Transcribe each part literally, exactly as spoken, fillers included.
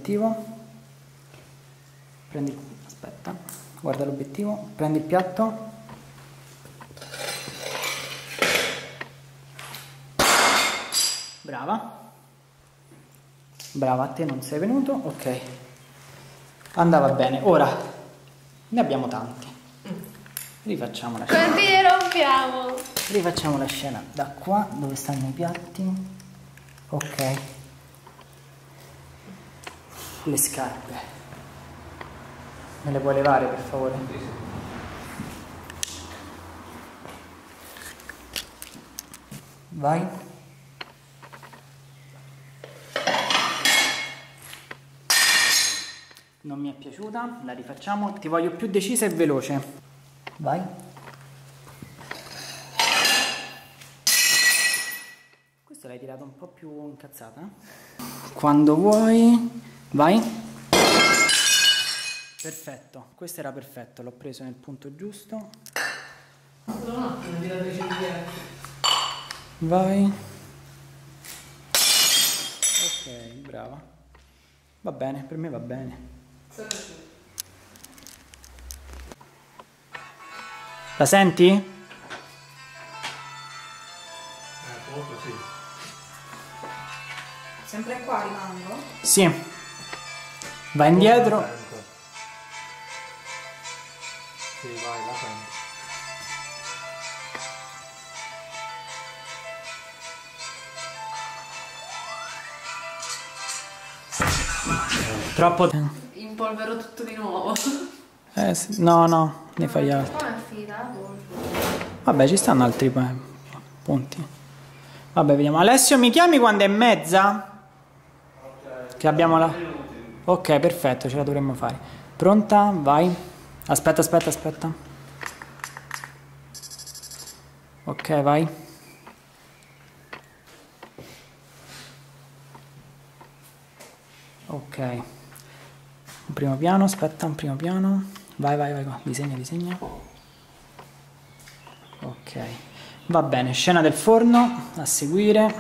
l'obiettivo, prendi, aspetta, guarda l'obiettivo, prendi il piatto, brava, brava, a te non sei venuto, ok, andava bene. Ora ne abbiamo tanti, rifacciamo la scena. Quanti ne rompiamo? Rifacciamo la scena da qua dove stanno i piatti. Ok, le scarpe me le puoi levare per favore? Vai. Non mi è piaciuta, la rifacciamo, ti voglio più decisa e veloce. Vai. Questo l'hai tirato un po' più incazzata. Quando vuoi, vai. Perfetto, questo era perfetto, l'ho preso nel punto giusto. Vai. Ok, brava. Va bene, per me va bene. La senti? Eh, poco sì. Sempre qua rimango? Sì. Vai indietro. Sì, vai, la sento. Troppo. Impolvero tutto di nuovo. Eh, sì. No, no, ne fai altri. Come è finita la polvere? Vabbè, ci stanno altri punti. Vabbè, vediamo. Alessio, mi chiami quando è mezza? Ok. Che abbiamo la... Ok, perfetto, ce la dovremmo fare. Pronta? Vai. Aspetta, aspetta, aspetta. Ok, vai. Ok. Un primo piano, aspetta, un primo piano. Vai, vai, vai, disegna, disegna. Ok. Va bene, scena del forno, a seguire.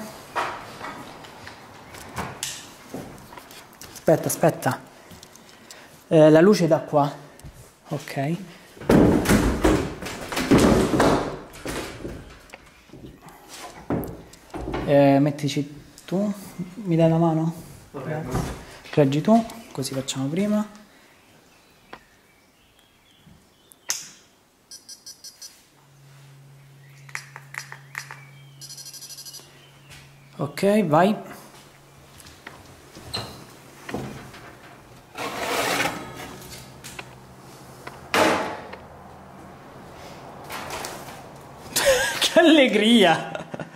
Aspetta, aspetta. Eh, la luce da qua. Ok. Eh, mettici tu. Mi dai la mano? Okay. Reggi tu, così facciamo prima. Ok, vai. Che allegria!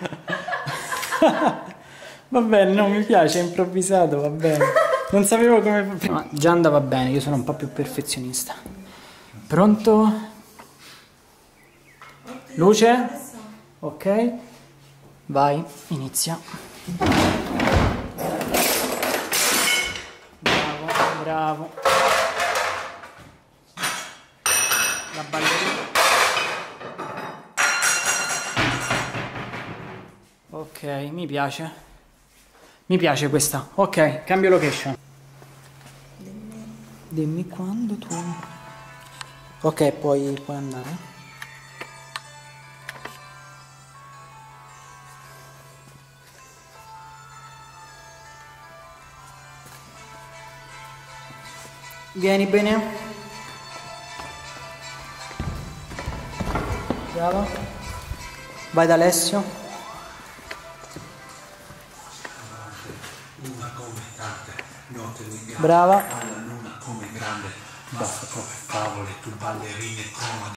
Va bene, no, mi piace, è improvvisato, va bene. Non sapevo come... Ma già andava bene, io sono un po' più perfezionista. Pronto? Luce? Ok. Vai, inizia. Bravo, bravo. La ballerina. Ok, mi piace. Mi piace questa. Ok, cambio location. Dimmi quando tu... Ok, puoi, puoi andare. Vieni bene. Brava. Vai da Alessio. Luna come tante note legate Brava. alla luna come grande, basta troppe favole, tu ballerine come